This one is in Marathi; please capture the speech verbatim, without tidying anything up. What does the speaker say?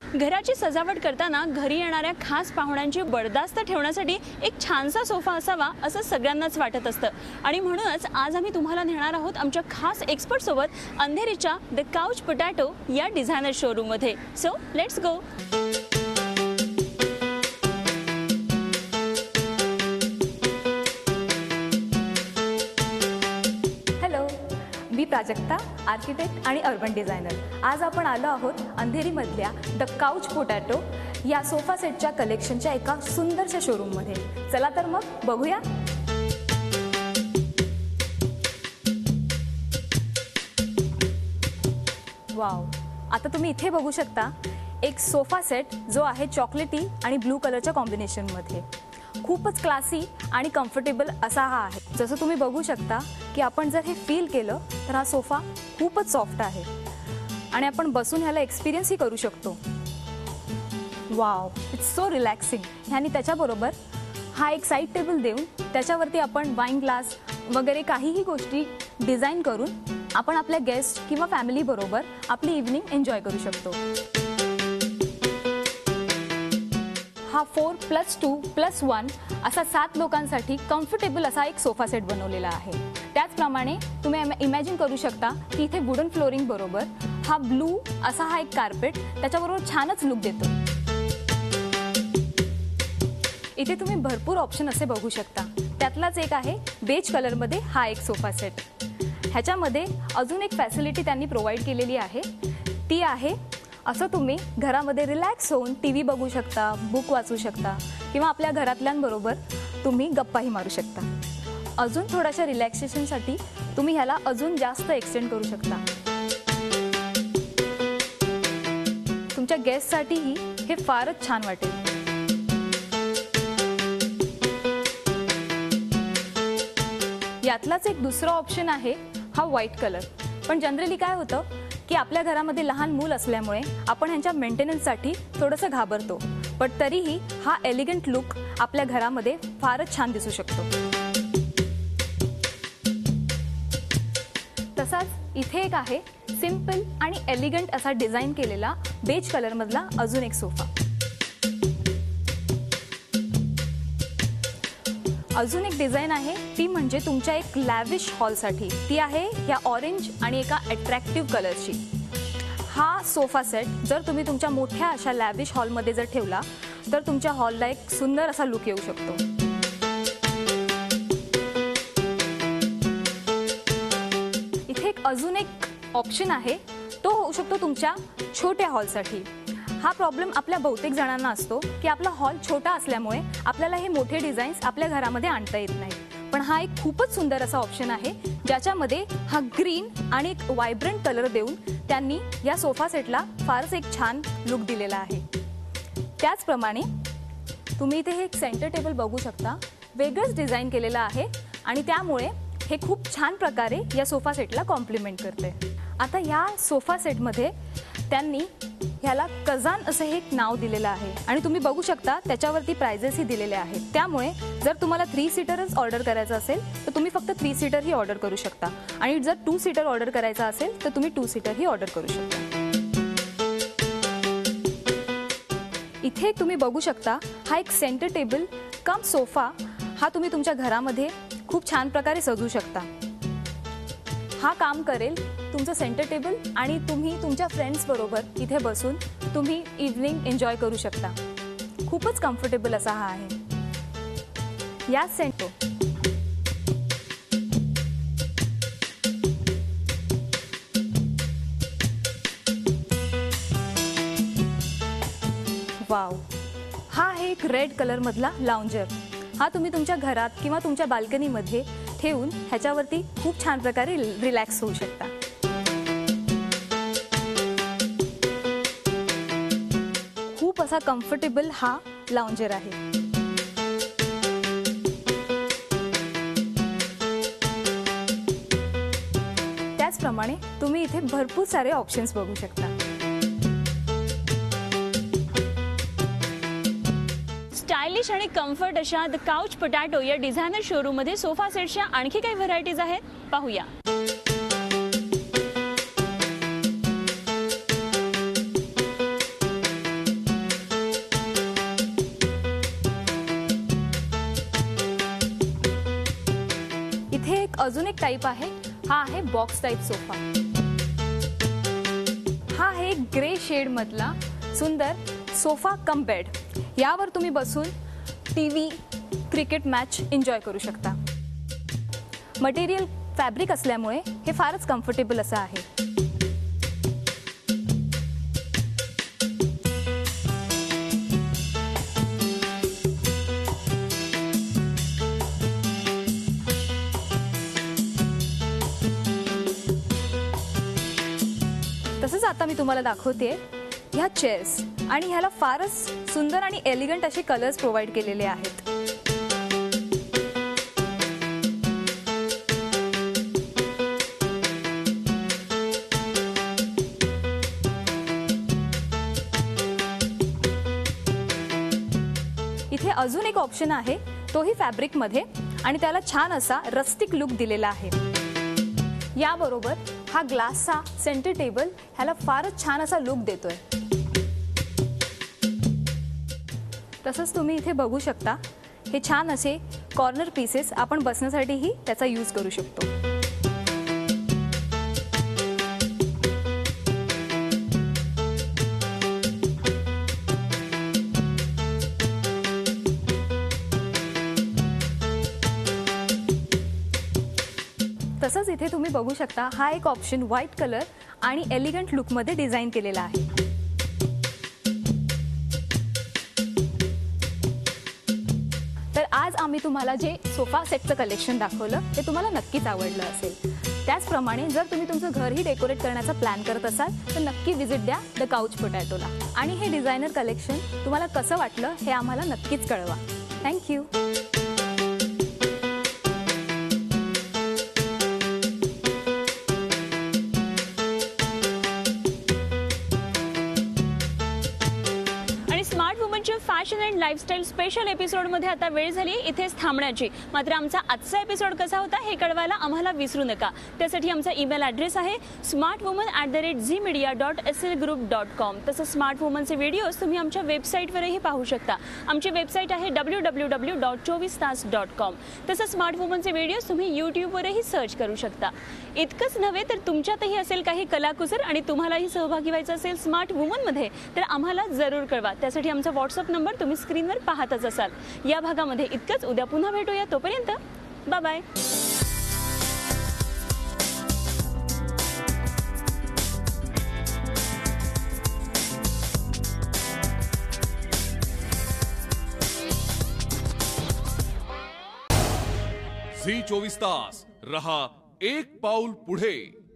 घराची सजावट करताना घरी येणाऱ्या खास पाहुण्यांची बडदास्त ठेवण्यासाठी एक छानसा सोफा असावा असं सगळ्यांनाच वाटत असतं आणि म्हणूनच आज आम्ही तुम्हाला नेणार आहोत आमच्या खास एक्सपर्ट सोबत अंधेरीच्या द काउच पोटॅटो या डिझायनर शोरूम मध्ये. So let's go. मी प्राजक्ता, आर्किटेक्ट आणि अर्बन डिझायनर. आज आपण आलो आहोत अंधेरीमधल्या द काउच पोटॅटो या सोफा सेटच्या कलेक्शनच्या एका सुंदरशा शोरूममध्ये. चला तर मग बघूया. वाव, आता तुम्ही इथे बघू शकता एक सोफा सेट जो आहे चॉकलेटी आणि ब्लू कलरच्या कॉम्बिनेशनमध्ये. खूपच क्लासी आणि कम्फर्टेबल असा हा आहे. जसं तुम्ही बघू शकता की आपण जर हे फील केलं तर हा सोफा खूपच सॉफ्ट आहे आणि आपण बसून ह्याला एक्सपिरियन्सही करू शकतो. Wow, it's so relaxing. ह्यानी त्याच्याबरोबर हा एक साईड टेबल देऊन त्याच्यावरती आपण वाईन ग्लास वगैरे काहीही गोष्टी डिझाईन करून आपण आपल्या गेस्ट किंवा फॅमिलीबरोबर आपली इव्हनिंग एन्जॉय करू शकतो. हा four plus two plus one असा सात लोकांसाठी कम्फर्टेबल असा एक सोफा सेट बनवलेला आहे. त्याचप्रमाणे तुम्ही इमॅजिन करू शकता की इथे वुडन फ्लोरिंग बरोबर हा ब्लू असा हा एक कार्पेट त्याच्याबरोबर छानच लुक देतो. इथे तुम्ही भरपूर ऑप्शन असे बघू शकता. त्यातलाच एक आहे बेज कलरमध्ये हा एक सोफा सेट. ह्याच्यामध्ये अजून एक फॅसिलिटी त्यांनी प्रोव्हाइड केलेली आहे. ती आहे असं तुम्ही घरामध्ये रिलॅक्स होऊन टी व्ही बघू शकता, बुक वाचू शकता किंवा आपल्या घरातल्यांबरोबर तुम्ही गप्पाही मारू शकता. अजून थोड्याशा रिलॅक्सेशनसाठी तुम्ही ह्याला अजून जास्त एक्सटेंड करू शकता. तुमच्या गेस्टसाठीही हे फारच छान वाटेल. यातलाच एक दुसरा ऑप्शन आहे हा व्हाईट कलर. पण जनरली काय होतं की आपल्या घरामध्ये लहान मूल असल्यामुळे आपण ह्यांच्या मेंटेनन्ससाठी थोडंसं घाबरतो, पण तरीही हा एलिगंट लुक आपल्या घरामध्ये फारच छान दिसू शकतो. तसाच इथे एक आहे सिंपल आणि एलिगंट असा डिझाईन केलेला बेज कलरमधला अजून एक सोफा. अजून एक डिझाईन आहे ती म्हणजे तुमच्या एक लॅविश हॉलसाठी. ती आहे ह्या ऑरेंज आणि एका अट्रॅक्टिव्ह कलरची. हा सोफा सेट जर तुम्ही तुमच्या मोठ्या अशा लॅविश हॉलमध्ये जर ठेवला तर तुमच्या हॉलला एक सुंदर असा लुक येऊ शकतो. इथे एक अजून एक ऑप्शन आहे, तो होऊ शकतो तुमच्या छोट्या हॉलसाठी. हा प्रॉब्लेम आपल्या बहुतेक जणांना असतो की आपला हॉल छोटा असल्यामुळे आपल्याला हे मोठे डिझाईन्स आपल्या घरामध्ये आणता येत नाही. पण हा एक खूपच सुंदर असा ऑप्शन आहे ज्याच्यामध्ये हा ग्रीन आणि एक व्हायब्रंट कलर देऊन त्यांनी या सोफा सेटला फारच एक छान लुक दिलेला आहे. त्याचप्रमाणे तुम्ही इथे हे एक सेंटर टेबल बघू शकता. वेगळंच डिझाईन केलेलं आहे आणि त्यामुळे हे खूप छान प्रकारे या सोफा सेटला कॉम्प्लिमेंट करते. आता या सोफा सेटमध्ये त्यांनी ह्याला कजान असं हे एक नाव दिलेलं आहे आणि तुम्ही बघू शकता त्याच्यावरती प्राइजेसही दिलेले आहेत. त्यामुळे जर तुम्हाला थ्री सीटरच ऑर्डर करायचं असेल तर तुम्ही फक्त थ्री सीटर ही ऑर्डर करू शकता आणि जर टू सीटर ऑर्डर करायचा असेल तर तुम्ही टू सीटर ही ऑर्डर करू शकता. इथे तुम्ही बघू शकता हा एक सेंटर टेबल कम सोफा हा तुम्ही तुमच्या घरामध्ये खूप छान प्रकारे सजवू शकता. हा काम करेल तुमचं सेंटर टेबल आणि तुम्ही तुमच्या फ्रेंड्स बरोबर इथे बसून तुम्ही इव्हनिंग एन्जॉय करू शकता. खूपच कम्फर्टेबल असा हा आहे. या सेंटो वाव, हा आहे एक रेड कलर मधला लाउंजर. हा तुम्ही तुमच्या घरात किंवा तुमच्या बाल्कनीमध्ये ठेवून ह्याच्यावरती खूप छान प्रकारे रिलॅक्स होऊ शकता. खूप असा कम्फर्टेबल हा लाउंजर आहे. त्याचप्रमाणे तुम्ही इथे भरपूर सारे ऑप्शन्स बघू शकता. स्टायलिश आणि कम्फर्ट अशा द काउच पोटॅटो या डिझायनर शोरूम मध्ये सोफा सेटच्या आणखी काही व्हरायटीज आहेत, पाहूया. अजून एक टाईप आहे, हा आहे बॉक्स टाईप सोफा. हा आहे ग्रे शेड मधला सुंदर सोफा कम बेड. यावर तुम्ही बसून टीव्ही, क्रिकेट मॅच एन्जॉय करू शकता. मटेरियल फॅब्रिक असल्यामुळे हे फारच कम्फर्टेबल असं आहे. तसंच आता मी तुम्हाला दाखवते ह्या चेअर्स, आणि ह्याला फारच सुंदर आणि एलिगंट असे कलर्स प्रोव्हाइड केलेले आहेत. इथे अजून एक ऑप्शन आहे, तोही फॅब्रिक मध्ये, आणि त्याला छान असा रस्टिक लुक दिलेला आहे. याबरोबर हा ग्लासचा सेंटर टेबल ह्याला फारच छान असा लुक देतोय. तसंच तुम्ही इथे बघू शकता, हे छान असे कॉर्नर पीसेस आपण बसण्यासाठीही त्याचा यूज करू शकतो. तसंच इथे तुम्ही बघू शकता, हा एक ऑप्शन व्हाईट कलर आणि एलिगंट लुक मध्ये डिझाईन केलेला आहे. तर आज आम्ही तुम्हाला जे सोफा सेटचं कलेक्शन दाखवलं ते तुम्हाला नक्कीच आवडलं असेल. त्याचप्रमाणे जर तुम्ही तुमचं घरही डेकोरेट करण्याचा प्लॅन करत असाल तर नक्की व्हिजिट द्या द काउच पोटॅटोला. आणि हे डिझायनर कलेक्शन तुम्हाला कसं वाटलं हे आम्हाला नक्कीच कळवा. थँक्यू. स्मार्ट वुमनच्या फॅशन अँड लाईफस्टाईल स्पेशल एपिसोडमध्ये आता वेळ झाली इथेच थांबण्याची. मात्र आमचा आजचा एपिसोड कसा होता हे कळवायला आम्हाला विसरू नका. त्यासाठी आमचा ईमेल ॲड्रेस आहे smart woman at the rate Zee media dot Essel group dot com. तसंच स्मार्ट वुमनचे व्हिडिओज तुम्ही आमच्या वेबसाईटवरही पाहू शकता. आमची वेबसाईट आहे डब्ल्यू डब्ल्यू डब्ल्यू डॉट चोवीस तास डॉट कॉम. तसंच स्मार्ट वुमनचे व्हिडिओज तुम्ही यूट्यूबवरही सर्च करू शकता. इतकंच नव्हे तर तुमच्यातही असेल काही कलाकुसर आणि तुम्हालाही सहभागी व्हायचं असेल स्मार्ट वुमनमध्ये तर आम्हाला जरूर कळवा. त्यासाठी आमचा व्हॉट्सअप नंबर तुम्ही स्क्रीनवर पाहतच असाल. या भागामध्ये इतकंच. उद्या पुन्हा भेटूया. तोपर्यंत बाय बाय. झी चोवीस तास रहा एक पाऊल पुढे.